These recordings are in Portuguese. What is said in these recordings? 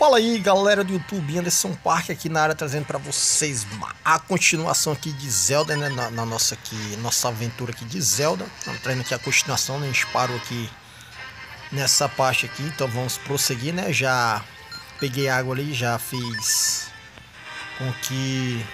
Fala aí galera do YouTube, Anderson Park aqui na área trazendo para vocês a continuação aqui de Zelda, né, na nossa aventura aqui de Zelda. Estamos trazendo aqui a continuação, né, a gente parou aqui nessa parte aqui, então vamos prosseguir, né, já peguei água ali, já fiz com que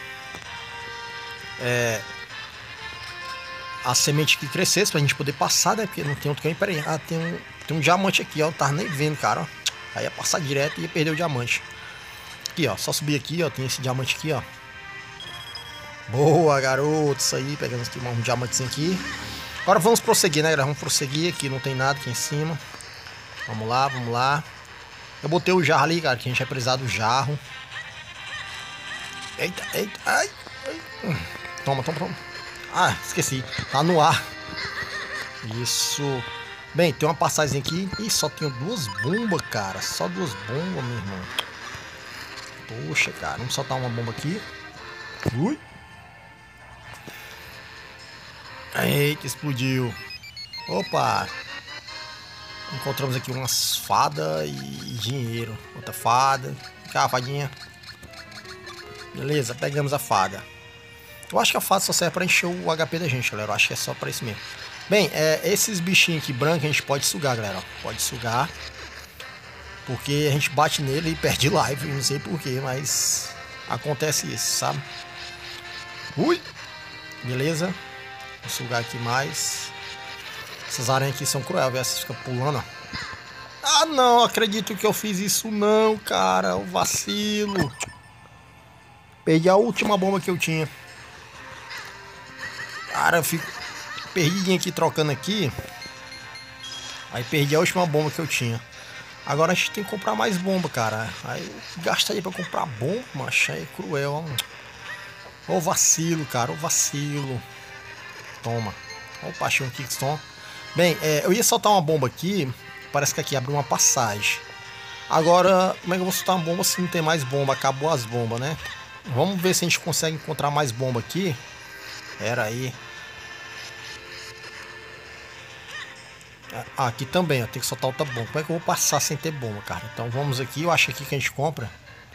a semente aqui crescesse pra gente poder passar, né, porque não tem outro caminho. Pera aí, tem um diamante aqui, ó, não tava nem vendo, cara, ó. Aí ia passar direto e ia perder o diamante. Aqui, ó, só subir aqui, ó, tem esse diamante aqui, ó. Boa, garoto, isso aí, pegamos aqui um diamantezinho aqui. Agora vamos prosseguir, né, galera, vamos prosseguir, aqui não tem nada aqui em cima. Vamos lá, vamos lá. Eu botei o jarro ali, cara, que a gente vai precisar do jarro. Eita, eita, ai, ai. Toma, toma, toma. Ah, esqueci, tá no ar. Isso. Bem, tem uma passagem aqui. Ih, só tenho duas bombas, cara. Só duas bombas, meu irmão. Poxa, cara. Vamos soltar uma bomba aqui. Ui. Eita, explodiu. Opa. Encontramos aqui umas fadas e dinheiro. Outra fada. Cá, fadinha. Beleza, pegamos a fada. Eu acho que a fada só serve pra encher o HP da gente, galera. Eu acho que é só pra isso mesmo. Bem, esses bichinhos aqui brancos a gente pode sugar, galera. Pode sugar. Porque a gente bate nele e perde live. Não sei porquê, mas acontece isso, sabe? Ui! Beleza. Vou sugar aqui mais. Essas aranhas aqui são cruel, velho. Vocês ficam pulando, ó. Ah, não. Acredito que eu fiz isso não, cara. O vacilo. Perdi a última bomba que eu tinha. Cara, eu fico perdidinho aqui, trocando aqui. Aí perdi a última bomba que eu tinha. Agora a gente tem que comprar mais bomba, cara. Aí gastaria pra comprar bomba, macho. É cruel, ó. Ô vacilo, cara, ô vacilo. Toma. Ó o Paixão Kickstone. Bem, eu ia soltar uma bomba aqui. Parece que aqui abriu uma passagem. Agora, como é que eu vou soltar uma bomba se não tem mais bomba? Acabou as bombas, né? Vamos ver se a gente consegue encontrar mais bomba aqui. Pera aí. Aqui também, ó, tem que soltar outra bomba. Como é que eu vou passar sem ter bomba, cara? Então vamos aqui, eu acho aqui que a gente compra.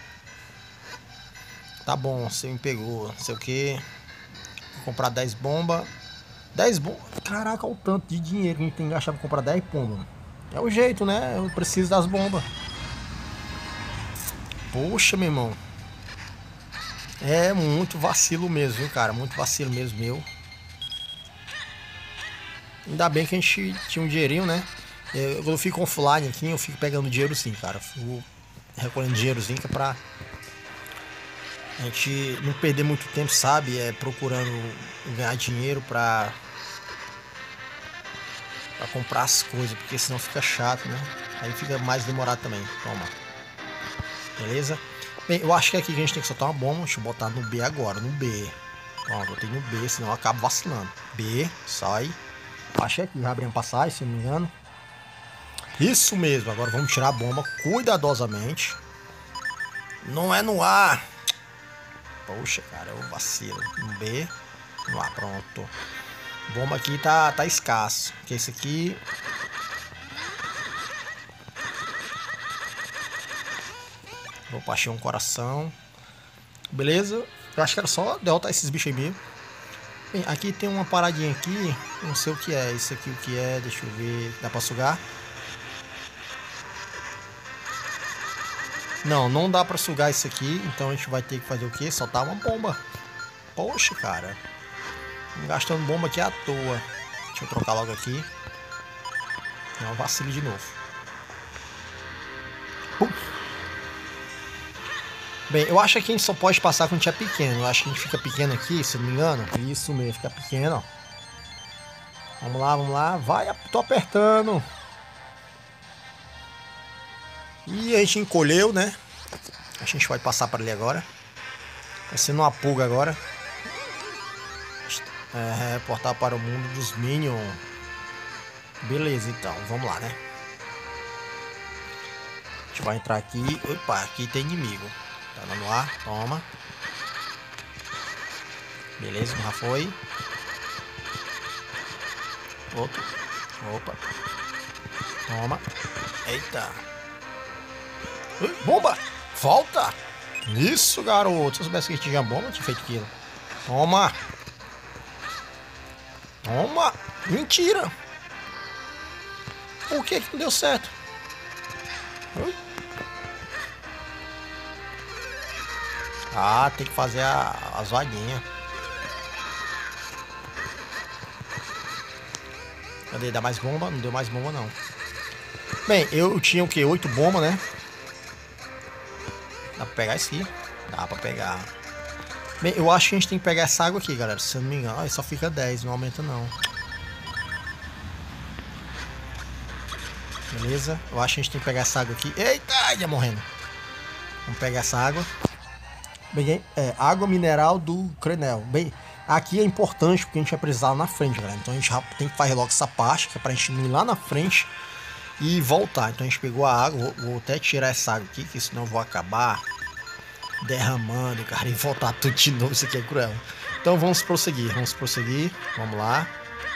Tá bom, você me pegou, não sei o que. Vou comprar 10 bombas. 10 bombas. Caraca, olha o tanto de dinheiro que a gente tem que gastar pra comprar 10 bombas. É o jeito, né? Eu preciso das bombas. Poxa, meu irmão. É muito vacilo mesmo, viu, cara? Muito vacilo mesmo, meu. Ainda bem que a gente tinha um dinheirinho, né? Eu fico offline aqui, eu fico pegando dinheiro sim, cara. Eu fico recolhendo dinheirozinho que é pra a gente não perder muito tempo, sabe? Procurando ganhar dinheiro pra comprar as coisas, porque senão fica chato, né? Aí fica mais demorado também. Toma. Beleza? Bem, eu acho que aqui a gente tem que soltar uma bomba. Deixa eu botar no B agora, no B. Ó, botei no B, senão eu acabo vacilando. B, sai. Achei aqui, já abri uma passagem, se não me engano. Isso mesmo, agora vamos tirar a bomba cuidadosamente. Não é no A. Poxa, cara, eu vacilo. No B, no A, pronto. Bomba aqui tá escasso. Porque esse aqui... Vou achei um coração. Beleza. Eu acho que era só derrotar esses bichos aí mesmo. Bem, aqui tem uma paradinha aqui. Não sei o que é. Isso aqui o que é. Deixa eu ver. Dá pra sugar? Não, não dá pra sugar isso aqui. Então a gente vai ter que fazer o quê? Soltar uma bomba. Poxa, cara. Gastando bomba aqui à toa. Deixa eu trocar logo aqui. Não, vacilo de novo. Bem, eu acho que a gente só pode passar quando a gente é pequeno. Eu acho que a gente fica pequeno aqui, se não me engano. Isso mesmo, fica pequeno, ó. Vamos lá, vamos lá. Vai, tô apertando. E a gente encolheu, né? A gente vai passar para ali agora. Tá sendo uma pulga agora. Portar para o mundo dos Minions. Beleza, então. Vamos lá, né? A gente vai entrar aqui. Opa, aqui tem inimigo. Tá no ar, toma. Beleza, já foi. Outro. Opa. Toma. Eita. Bomba! Volta! Isso, garoto. Se eu soubesse que tinha bomba, eu tinha feito aquilo. Toma! Toma! Mentira! Por que não deu certo? Ah, tem que fazer as vaguinhas. Cadê? Dá mais bomba? Não deu mais bomba, não. Bem, eu tinha o que? 8 bombas, né? Dá pra pegar isso aqui? Dá pra pegar. Bem, eu acho que a gente tem que pegar essa água aqui, galera. Se eu não me engano. Ah, só fica 10, não aumenta não. Beleza? Eu acho que a gente tem que pegar essa água aqui. Eita, ia morrendo. Vamos pegar essa água. Bem, água mineral do Crenel. Bem, aqui é importante porque a gente vai precisar lá na frente, galera. Então a gente já tem que fazer logo essa parte, que é pra gente ir lá na frente e voltar. Então a gente pegou a água. Vou até tirar essa água aqui, que senão eu vou acabar derramando, cara, e voltar tudo de novo. Isso aqui é cruel. Então vamos prosseguir. Vamos lá.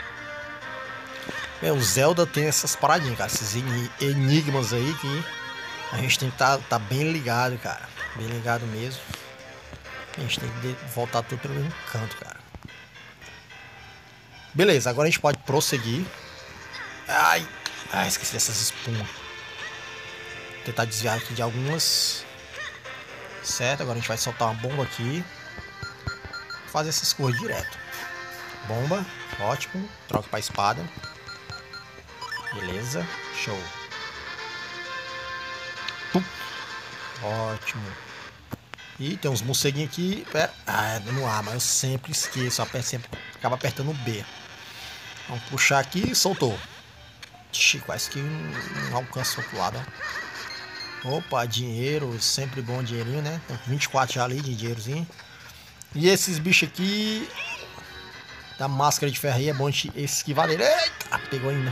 O Zelda tem essas paradinhas, cara. Esses enigmas aí que a gente tem que tá bem ligado, cara. Bem ligado mesmo. A gente tem que voltar tudo pelo mesmo canto, cara. Beleza, agora a gente pode prosseguir. Ai, esqueci dessas espumas. Vou tentar desviar aqui de algumas. Certo, agora a gente vai soltar uma bomba aqui. Fazer essas coisas direto. Bomba, ótimo. Troca pra espada. Beleza, show. Ótimo. E tem uns morceguinhos aqui. É no ar, mas eu sempre esqueço. Sempre acaba apertando o B. Vamos puxar aqui e soltou. Ixi, quase que não alcança o outro lado. Opa, dinheiro. Sempre bom dinheirinho, né? Tem 24 já ali de dinheirozinho. E esses bichos aqui da máscara de ferro aí é bom de esquivar dele. Eita, pegou ainda.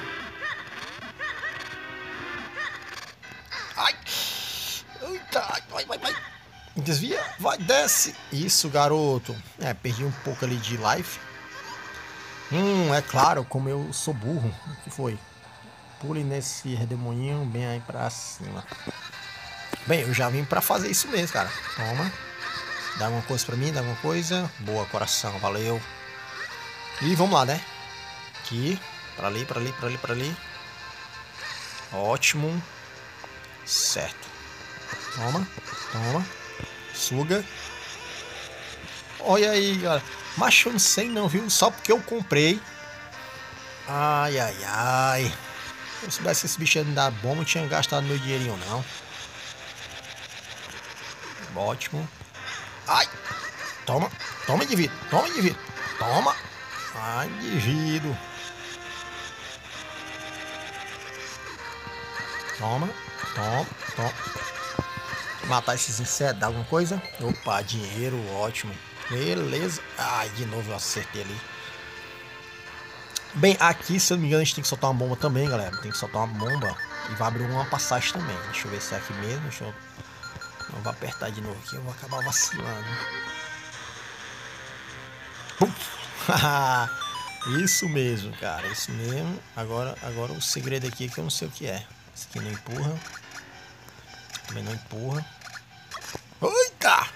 Ai. Eita, vai. Desvia, vai, desce. Isso, garoto. Perdi um pouco ali de life. É claro, como eu sou burro. O que foi? Pule nesse redemoinho bem aí pra cima. Bem, eu já vim pra fazer isso mesmo, cara. Toma. Dá alguma coisa pra mim, dá alguma coisa. Boa, coração, valeu. E vamos lá, né? Aqui, pra ali. Ótimo. Certo. Toma. Suga. Olha aí, galera. Mas eu não sei não, viu? Só porque eu comprei. Ai. Se eu soubesse que esse bicho ia me dar bomba, eu tinha gastado meu dinheirinho, não. Ótimo. Ai. Toma, indivíduo. Toma. Ai, indivíduo. Toma. Matar esses insetos, dá alguma coisa? Opa, dinheiro, ótimo. Beleza. Ai, de novo eu acertei ali. Bem, aqui, se eu não me engano, a gente tem que soltar uma bomba também, galera. Tem que soltar uma bomba e vai abrir uma passagem também. Deixa eu ver se é aqui mesmo. Não vou apertar de novo aqui, eu vou acabar vacilando. Isso mesmo, cara. Isso mesmo. Agora o segredo aqui é que eu não sei o que é. Esse aqui não empurra. Também não empurra. Eita!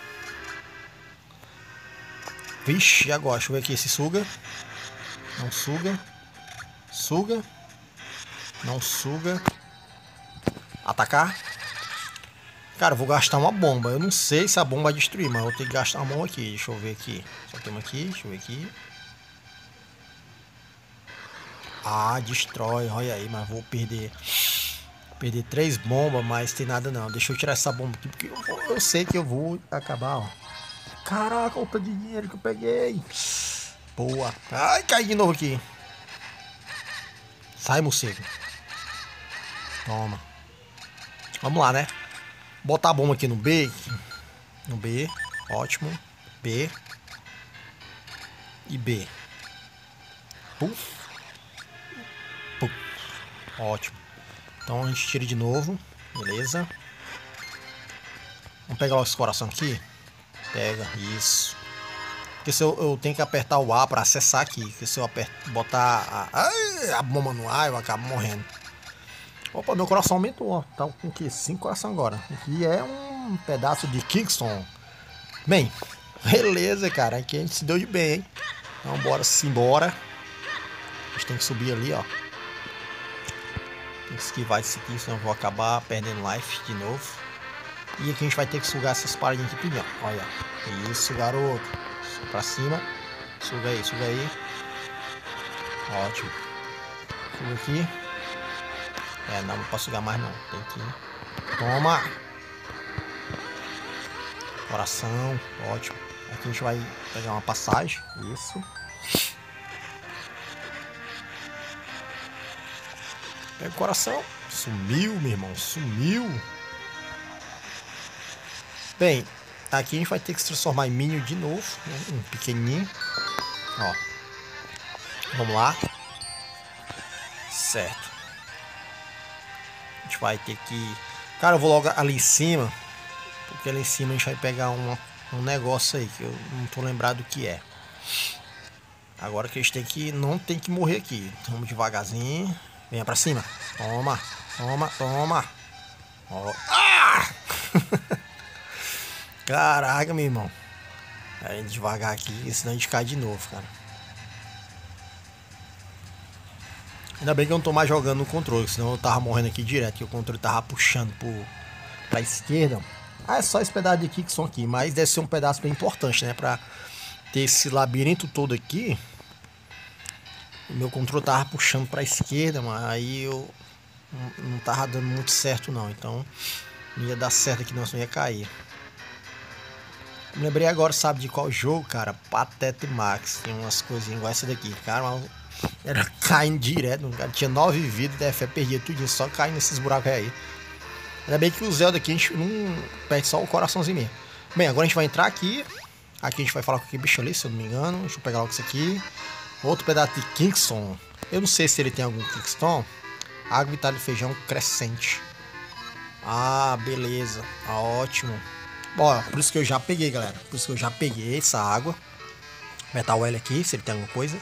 Vixe, agora, deixa eu ver aqui se suga. Não suga. Suga. Não suga. Atacar. Cara, eu vou gastar uma bomba. Eu não sei se a bomba vai destruir, mas eu vou ter que gastar uma bomba aqui. Deixa eu ver aqui. Só temos aqui, deixa eu ver aqui. Ah, destrói. Olha aí, mas vou perder 3 bombas, mas tem nada não. Deixa eu tirar essa bomba aqui, porque eu sei que eu vou acabar, ó. Caraca, o tanto de dinheiro que eu peguei. Boa. Ai, caí de novo aqui. Sai, morcego. Toma. Vamos lá, né? Botar a bomba aqui no B. No B. Ótimo. B. E B. Puf. Puf. Ótimo. Então a gente tira de novo. Beleza. Vamos pegar esse coração aqui. Pega. Isso. Porque se eu tenho que apertar o A para acessar aqui. Porque se eu botar a bomba no ar, eu acabo morrendo. Opa, meu coração aumentou, ó. Tá com o que? 5 coração agora. Aqui é um pedaço de Kingston. Bem, beleza, cara. Aqui a gente se deu de bem, hein? Então bora simbora. A gente tem que subir ali, ó. Tem que esquivar esse aqui, senão eu vou acabar perdendo life de novo. E aqui a gente vai ter que sugar essas paradinhas aqui tudo, ó. Olha. Isso, garoto. Pra cima. Suga aí, suga aí. Ótimo. Suga aqui. É, não posso sugar mais não. Tem que... Toma! Coração. Ótimo. Aqui a gente vai pegar uma passagem. Isso. Pega o coração. Sumiu, meu irmão. Sumiu. Bem, aqui a gente vai ter que se transformar em Minion de novo. Né? Um pequenininho. Ó. Vamos lá. Certo. A gente vai ter que... Cara, eu vou logo ali em cima. Porque ali em cima a gente vai pegar um negócio aí. Que eu não tô lembrado do que é. Agora que a gente tem que... Não tem que morrer aqui. Vamos devagarzinho. Venha pra cima. Toma. Toma, toma. Ó. Ah! Caraca, meu irmão. Aí devagar aqui, senão a gente cai de novo, cara. Ainda bem que eu não tô mais jogando no controle, senão eu tava morrendo aqui direto, que o controle tava puxando pra esquerda. Ah, é só esse pedaço de Kingston aqui, mas deve ser um pedaço bem importante, né? Pra ter esse labirinto todo aqui. O meu controle tava puxando pra esquerda, mas aí eu não tava dando muito certo não. Então não ia dar certo aqui não, senão ia cair. Me lembrei agora, sabe de qual jogo, cara? Pateta Max. Tem umas coisinhas igual essa daqui. Cara, era caindo direto. Cara, tinha 9 vidas e DF perdia tudo, só caindo nesses buracos aí. Ainda bem que o Zelda aqui a gente não perde só o coraçãozinho mesmo. Bem, agora a gente vai entrar aqui. Aqui a gente vai falar com aquele bicho ali, se eu não me engano. Deixa eu pegar logo isso aqui. Outro pedaço de Kingston. Eu não sei se ele tem algum Kingston. Água vital de feijão crescente. Ah, beleza. Ah, ótimo. Ó, por isso que eu já peguei, galera. Por isso que eu já peguei essa água. Metal L aqui, se ele tem alguma coisa.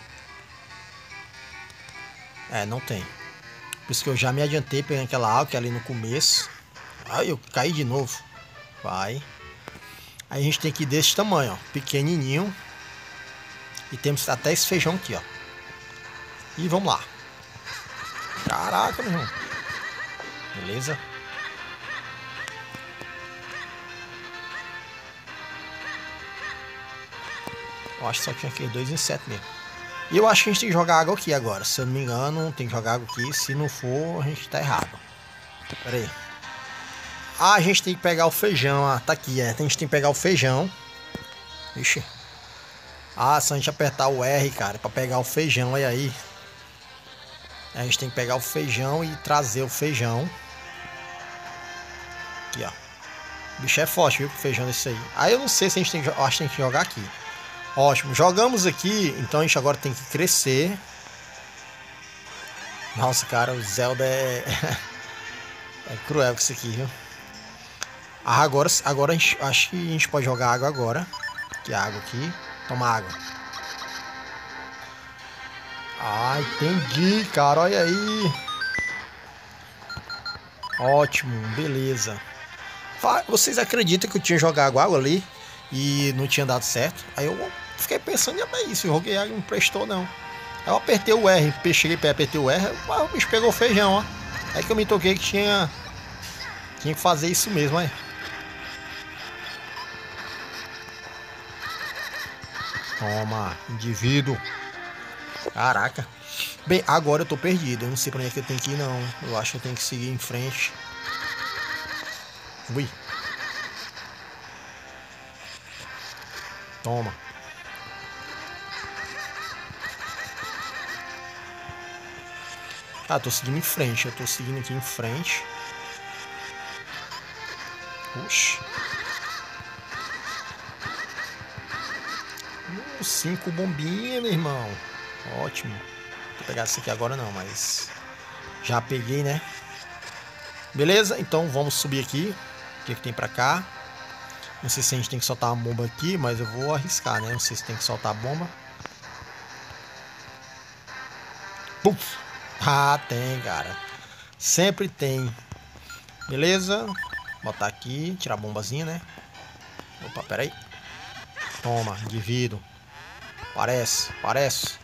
É, não tem. Por isso que eu já me adiantei pegando aquela água que é ali no começo. Ai, eu caí de novo. Vai. Aí a gente tem que ir desse tamanho, ó. Pequenininho. E temos até esse feijão aqui, ó. E vamos lá. Caraca, meu irmão. Beleza? Eu acho que só tinha aqui 2 insetos mesmo. E eu acho que a gente tem que jogar água aqui agora. Se eu não me engano, tem que jogar água aqui. Se não for, a gente tá errado. Pera aí. Ah, a gente tem que pegar o feijão. Ah, tá aqui, é. A gente tem que pegar o feijão. Ixi. Ah, se a gente apertar o R, cara, pra pegar o feijão, olha aí. A gente tem que pegar o feijão e trazer o feijão. Aqui, ó. O bicho é forte, viu? O feijão desse aí. Aí eu não sei se a gente tem que... Eu acho que tem que jogar aqui. Ótimo, jogamos aqui, então a gente agora tem que crescer. Nossa, cara, o Zelda é... é cruel com isso aqui, viu? Ah, agora a gente, acho que a gente pode jogar água agora. Que água aqui. Toma água. Ah, entendi, cara, olha aí. Ótimo, beleza. Vocês acreditam que eu tinha jogado água ali e não tinha dado certo? Aí eu fiquei pensando, é isso, eu joguei água e não prestou não. Aí eu apertei o R, cheguei perto, apertei o R, o bicho pegou o feijão, ó. Aí que eu me toquei que tinha que fazer isso mesmo, aí. Toma, indivíduo. Caraca. Bem, agora eu tô perdido, eu não sei pra onde é que eu tenho que ir não. Eu acho que eu tenho que seguir em frente. Ui. Toma. Ah, tô seguindo em frente. Eu tô seguindo aqui em frente. Oxi. 5 bombinhas, meu irmão. Ótimo. Vou pegar isso aqui agora não, mas... Já peguei, né? Beleza, então vamos subir aqui. O que tem pra cá? Não sei se a gente tem que soltar uma bomba aqui, mas eu vou arriscar, né? Não sei se tem que soltar a bomba. Puf! Ah, tem, cara. Sempre tem. Beleza? Botar aqui, tirar a bombazinha, né? Opa, pera aí. Toma, indivíduo. Parece, parece.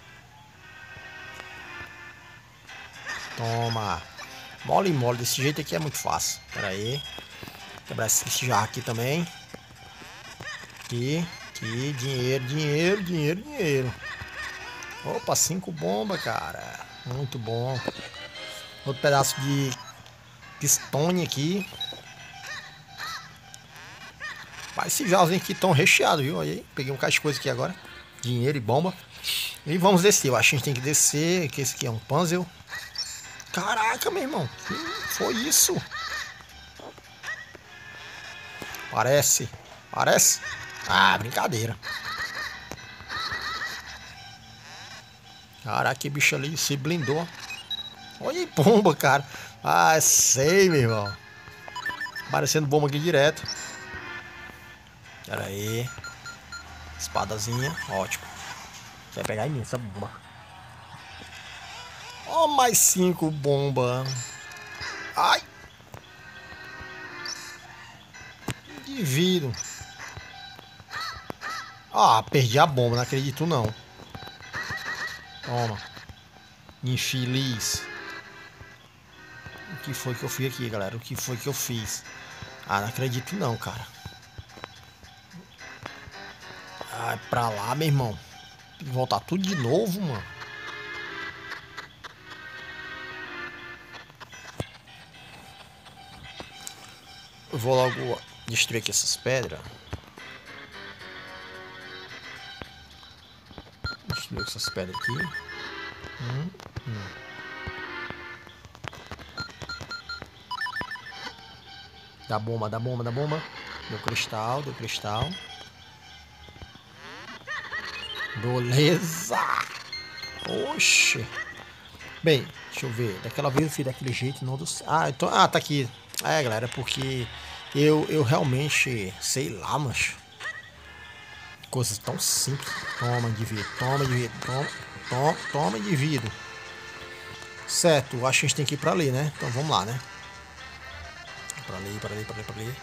Toma. Mole e mole, desse jeito aqui é muito fácil. Pera aí. Quebrar esse jarro aqui também. Aqui, dinheiro, dinheiro, dinheiro, dinheiro. Opa, 5 bombas, cara. Muito bom. Outro pedaço de pistone aqui. Mas esses jarros aqui estão recheados, viu? Aí, peguei um bocado de coisa aqui agora. Dinheiro e bomba. E vamos descer. Eu acho que a gente tem que descer. Que esse aqui é um puzzle. Caraca, meu irmão. Que foi isso? Parece. Parece? Ah, brincadeira. Caraca, que bicho ali se blindou. Olha aí, bomba, cara. Ah, sei, meu irmão. Parecendo bomba aqui direto. Pera aí. Espadazinha, ótimo. Vai pegar em mim essa bomba. Ó, mais 5 bombas. Ai. Indivíduo. Ah, perdi a bomba, não acredito não. Toma. Infeliz. O que foi que eu fiz aqui, galera? O que foi que eu fiz? Ah, não acredito não, cara. Ai, pra lá, meu irmão. Tem que voltar tudo de novo, mano. Eu vou logo destruir aqui essas pedras. Destruir essas pedras aqui. Dá bomba, dá bomba, dá bomba. Deu cristal, deu cristal. Beleza. Oxe. Bem, deixa eu ver. Daquela vez eu fiz daquele jeito, não do... Ah, então... ah, tá aqui. É, galera, porque eu realmente, sei lá, mas coisas tão simples. Toma, indivíduo, toma, indivíduo, toma, indivíduo. Certo, acho que a gente tem que ir pra ali, né? Então vamos lá, né? Pra ali, pra ali, pra ali, pra ali.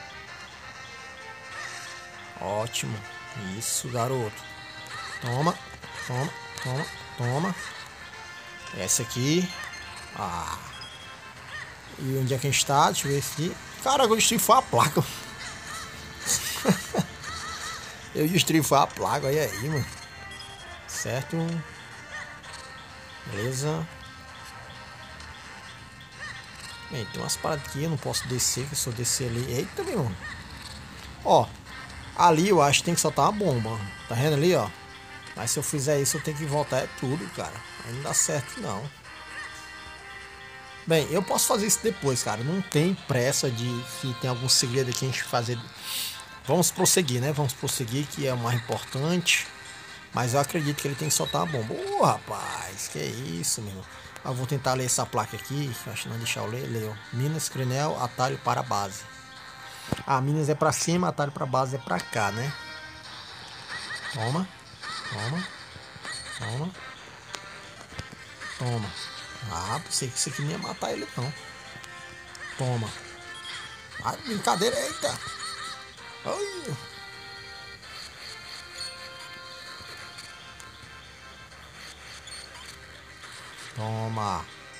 Ótimo. Isso, garoto. Toma, toma, toma, toma. Essa aqui. Ah. E onde é que a gente tá? Deixa eu ver aqui. Cara, eu destruí foi a placa. Eu destruí foi a placa. Olha aí, mano. Certo. Beleza. Bem, tem umas paradas aqui. Eu não posso descer, que se eu descer ali... Eita, meu irmão. Ó. Ali eu acho que tem que soltar uma bomba. Tá vendo ali, ó? Mas se eu fizer isso, eu tenho que voltar é tudo, cara. Aí não dá certo, não. Bem, eu posso fazer isso depois, cara. Não tem pressa de que tem algum segredo aqui a gente fazer. Vamos prosseguir, né? Vamos prosseguir, que é o mais importante. Mas eu acredito que ele tem que soltar uma bomba. Ô, rapaz, que isso, meu irmão. Eu vou tentar ler essa placa aqui. Acho que não deixar eu ler. Leu. Minas Crenel, atalho para a base. Ah, Minas é pra cima, atalho para a base é pra cá, né? Toma. Toma. Toma. Toma. Ah, pensei que isso aqui não ia matar ele, não. Toma. Ah, brincadeira, eita. Ai. Toma.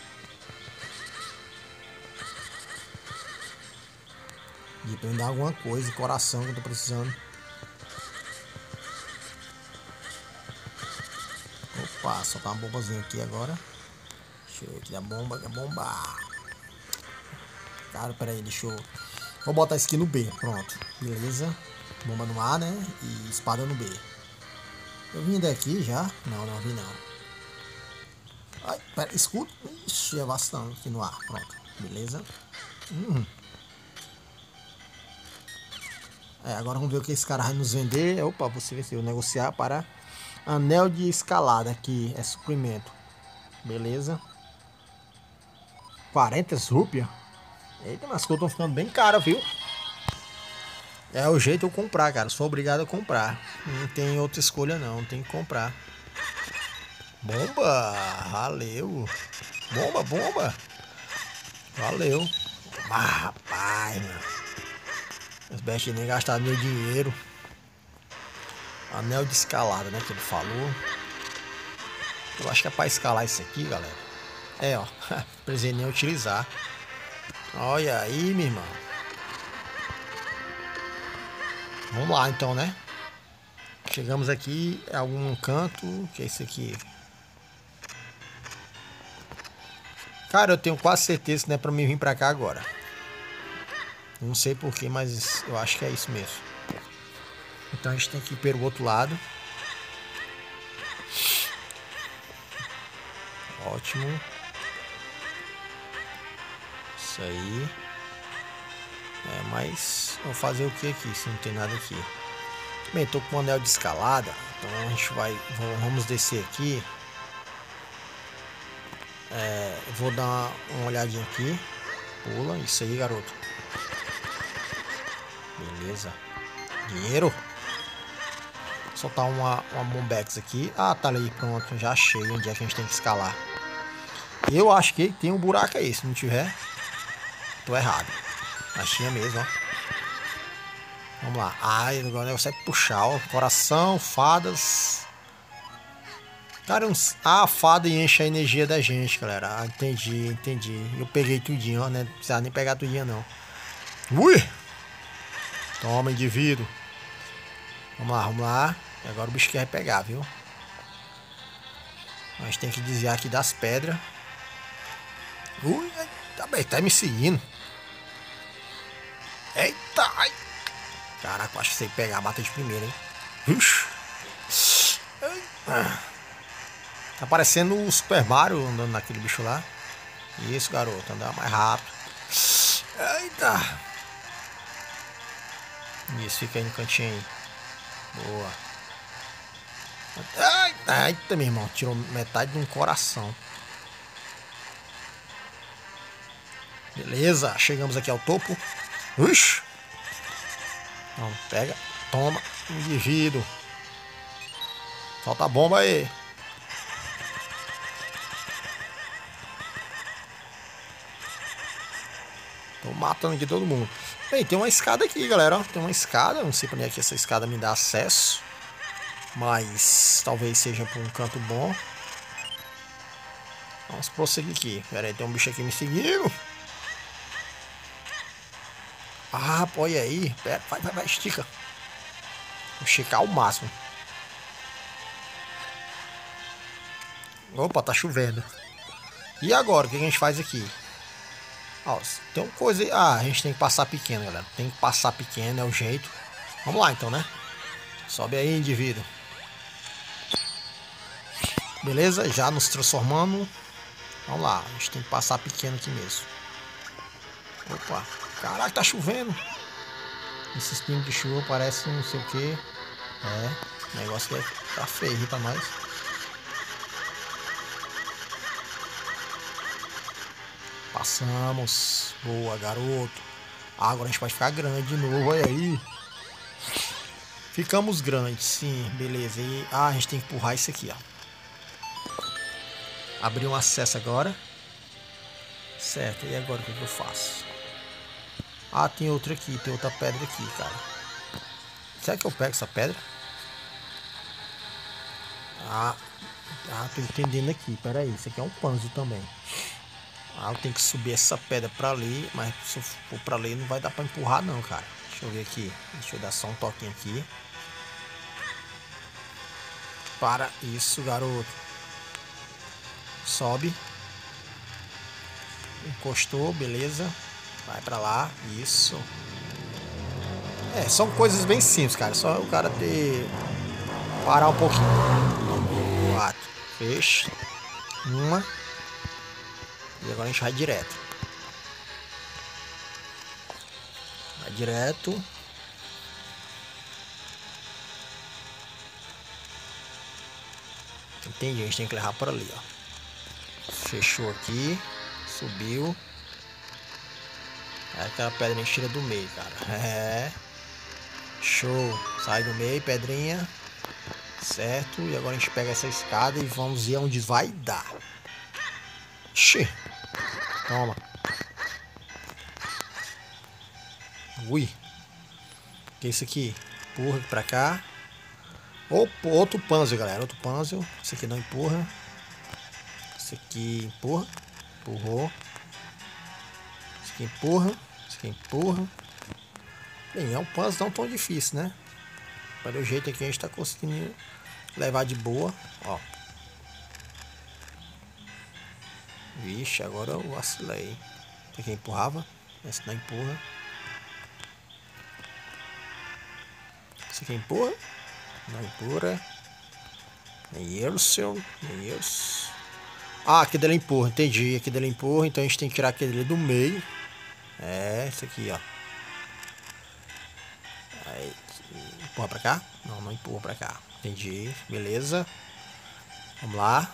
E me dar alguma coisa, coração que eu tô precisando. Opa, soltar uma bombazinha aqui agora. Deixa eu ver aqui da bomba, que é bomba. Cara, peraí, deixa eu... Vou botar isso aqui no B, pronto. Beleza. Bomba no A, né? E espada no B. Eu vim daqui já? Não, não vi não. Ai, pera, escudo. Ixi, é bastante aqui no ar, pronto. Beleza. É, agora vamos ver o que esse cara vai nos vender. Opa, você venceu. Negociar para anel de escalada aqui. É suprimento. Beleza. 40 rúpias. Eita, mas as coisas estão ficando bem caras, viu? É o jeito de eu comprar, cara. Sou obrigado a comprar. Não tem outra escolha, não. Tem que comprar. Bomba! Valeu! Bomba, bomba! Valeu. Ah, rapaz, meu. Os bestas nem gastaram meu dinheiro. Anel de escalada, né? Que ele falou. Eu acho que é pra escalar isso aqui, galera. É, ó. Precisei nem utilizar. Olha aí, meu irmão. Vamos lá, então, né? Chegamos aqui em algum canto. Que é isso aqui? Cara, eu tenho quase certeza que não é pra mim vir pra cá agora. Não sei porquê, mas eu acho que é isso mesmo. Então a gente tem que ir pelo outro lado. Ótimo. Isso aí. É, mas vou fazer o que aqui se não tem nada aqui? Bem, tô com um anel de escalada. Então a gente vai. Vamos descer aqui. Vou dar uma olhadinha aqui. Pula. Isso aí, garoto. Beleza. Dinheiro. Soltar uma bombex aqui. Ah, tá ali. Pronto. Já achei onde é que a gente tem que escalar. Eu acho que tem um buraco aí. Se não tiver, tô errado. Mas tinha mesmo, ó. Vamos lá. Ai, agora o negócio é puxar, ó. Coração, fadas. Cara, a fada enche a energia da gente, galera. Ah, entendi, entendi. Eu peguei tudinho, ó, né? Não precisava nem pegar tudinho, não. Ui! Toma, indivíduo. Vamos lá, vamos lá. E agora o bicho quer pegar, viu? A gente tem que desviar aqui das pedras. Ui, tá bem, tá me seguindo. Eita, ai. Caraca, eu acho que sei pegar a mata de primeira, hein? Ux. Tá parecendo o Super Mario andando naquele bicho lá. Isso, garoto, andar mais rápido. Eita. Isso, fica aí no cantinho aí. Boa. Eita, meu irmão, tirou metade de um coração. Beleza, chegamos aqui ao topo. Ux. Então, pega, toma, indivíduo. Solta a bomba aí. Tô matando aqui todo mundo. Bem, tem uma escada aqui, galera. Tem uma escada. Não sei pra onde é que essa escada me dá acesso. Mas talvez seja por um canto bom. Vamos prosseguir aqui. Pera aí, tem um bicho aqui me seguindo. Ah, olha aí. Pera, vai, estica. Vou esticar ao máximo. Opa, tá chovendo. E agora, o que a gente faz aqui? Ó, tem uma coisa aí. Ah, a gente tem que passar pequeno, galera. Tem que passar pequeno, é o jeito. Vamos lá, então, né? Sobe aí, indivíduo. Beleza? Já nos transformamos. Vamos lá, a gente tem que passar pequeno aqui mesmo. Opa, caraca, tá chovendo. Esses pingos de chuva parecem não sei o que. O negócio que tá feio pra nós. Passamos. Boa, garoto. Agora a gente pode ficar grande de novo, olha aí. Ficamos grandes, sim, beleza. E a gente tem que empurrar isso aqui, ó. Abrir um acesso agora. Certo, e agora o que eu faço? Ah, tem outra aqui, tem outra pedra aqui, cara. Será que eu pego essa pedra? Tô entendendo aqui, pera aí, isso aqui é um panzo também. Eu tenho que subir essa pedra pra ali, mas se eu for pra ali não vai dar pra empurrar não, cara. Deixa eu ver aqui, deixa eu dar só um toquinho aqui. Para isso, garoto. Sobe. Encostou, beleza. Vai pra lá, isso. São coisas bem simples, cara. Só o cara ter... parar um pouquinho. 4. Fecha. Uma. E agora a gente vai direto. Vai direto. Entendi, a gente tem que levar por ali, ó. Fechou aqui. Subiu. Aquela pedrinha tira do meio, cara. Show. Sai do meio, pedrinha. Certo. E agora a gente pega essa escada e vamos ver onde vai dar. Toma. Ui. Que é isso aqui? Empurra pra cá. Outro puzzle, galera. Outro puzzle. Esse aqui não empurra. Esse aqui empurra. Empurrou. Esse aqui empurra. Esse aqui empurra. Bem, é um puzzle não tão difícil, né? Pelo jeito aqui a gente tá conseguindo levar de boa. Ó. Vixe, agora eu vacilei. Esse aqui empurrava. Esse não empurra. Esse aqui empurra. Não empurra. Isso. Ah, aqui dele empurra, entendi. Aqui dele empurra, então a gente tem que tirar aquele dele do meio. É, esse aqui, ó. Aí, empurra pra cá? Não, não empurra pra cá. Entendi, beleza. Vamos lá.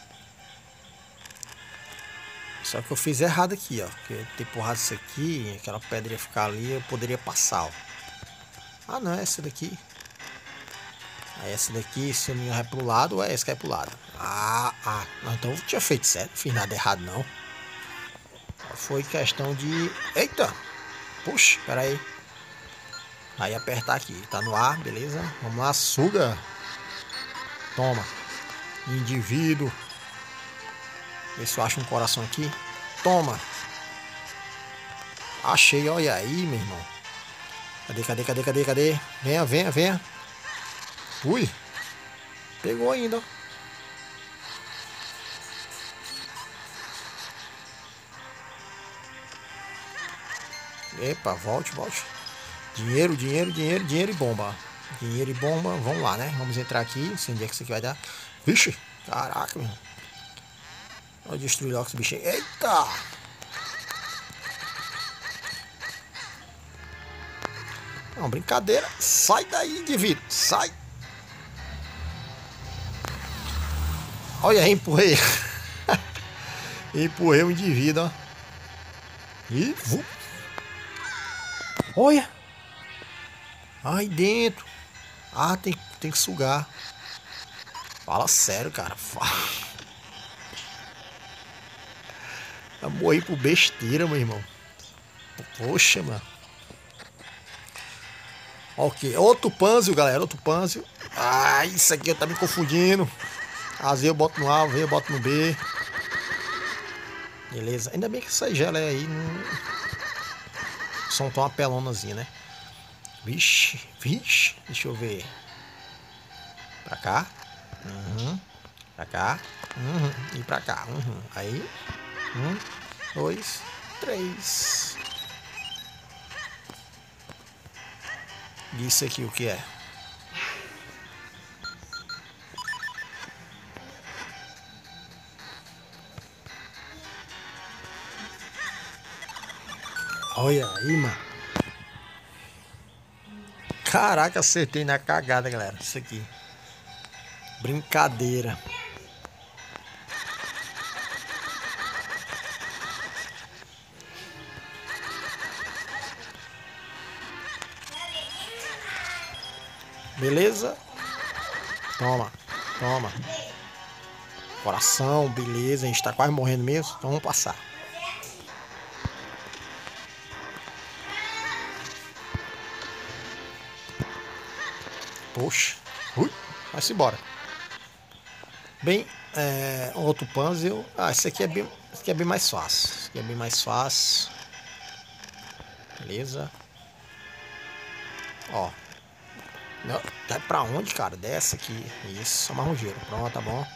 Só que eu fiz errado aqui, ó. Porque ter empurrado isso aqui, aquela pedra ia ficar ali, eu poderia passar, ó. Ah, não, é essa daqui. Aí essa daqui, se eu não vai pro lado, ou é essa que vai pro lado. Então eu tinha feito certo, não fiz nada errado não. Foi questão de... Eita! Puxa, pera aí. Aí apertar aqui, tá no ar, beleza? Vamos lá, suga. Toma. Indivíduo. Vê se eu acho um coração aqui. Toma. Achei, olha aí, meu irmão. Cadê? Venha. Ui. Pegou ainda. Epa, volte. Dinheiro e bomba. Dinheiro e bomba, vamos lá, né? Vamos entrar aqui, sei onde é que isso aqui vai dar. Vixe, caraca, meu. Vou destruir logo esse bichinho. Eita! Não, brincadeira. Sai daí, indivíduo. Sai. Olha aí, empurrei. Empurrei o indivíduo, ó. E... Olha. Aí dentro. Ah, tem que sugar. Fala sério, cara. Eu morri por besteira, meu irmão. Poxa, mano. Ok, outro puzzle, galera. Outro puzzle. Ah, isso aqui eu tá me confundindo. Às vezes eu boto no A, às vezes eu boto no B. Beleza. Ainda bem que essa gela aí não são tão apelonazinha, né? Vixe. Deixa eu ver. Pra cá. Pra cá. E pra cá. Aí. 1, 2, 3. Isso aqui o que é? Olha aí, mano. Caraca, acertei na cagada, galera. Isso aqui. Brincadeira. Beleza? Toma. Coração, beleza. A gente tá quase morrendo mesmo. Então vamos passar. Poxa. Vai-se embora. Bem, outro puzzle. Esse aqui é bem mais fácil. Esse aqui é bem mais fácil. Beleza. Ó. Não, vai pra onde, cara? Desce aqui. Isso, só marronjeiro. Pronto, tá bom.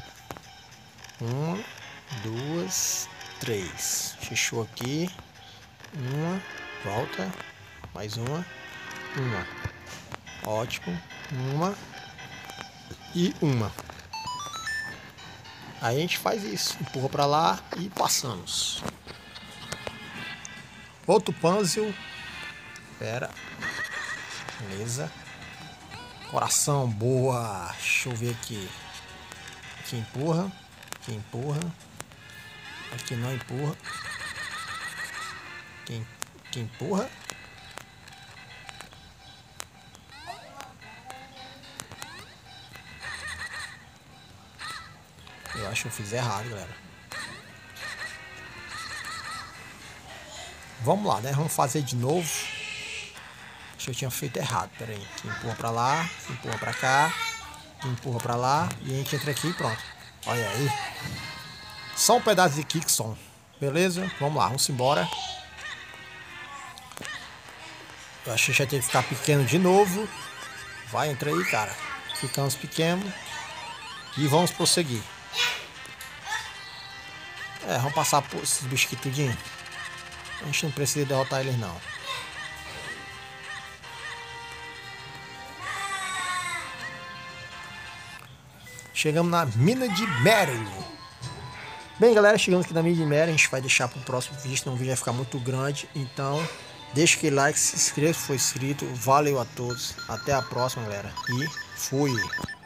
1, 2, 3. Fechou aqui. Uma. Volta. Mais uma. Ótimo. Uma. E uma. Aí a gente faz isso. Empurra pra lá e passamos. Outro puzzle. Pera. Beleza. Coração, boa. Deixa eu ver aqui. Aqui empurra. Aqui não empurra. Aqui empurra. Eu acho que eu fiz errado, galera. Vamos lá, né? Vamos fazer de novo. Acho que eu tinha feito errado, pera aí. Que empurra pra lá, que empurra pra cá, que empurra pra lá. E a gente entra aqui e pronto. Olha aí. Só um pedaço de Kickson. Beleza? Vamos lá, vamos embora. Eu acho que já tem que ficar pequeno de novo. Vai, entra aí, cara. Ficamos pequenos. E vamos prosseguir. Vamos passar por esses bichos aqui tudinho. A gente não precisa derrotar eles não. Chegamos na mina de Meryl. Bem, galera, chegamos aqui na mina de Meryl. A gente vai deixar para o próximo vídeo, senão o vídeo vai ficar muito grande. Então, deixa aquele like, se inscreva se for inscrito. Valeu a todos. Até a próxima, galera. E fui.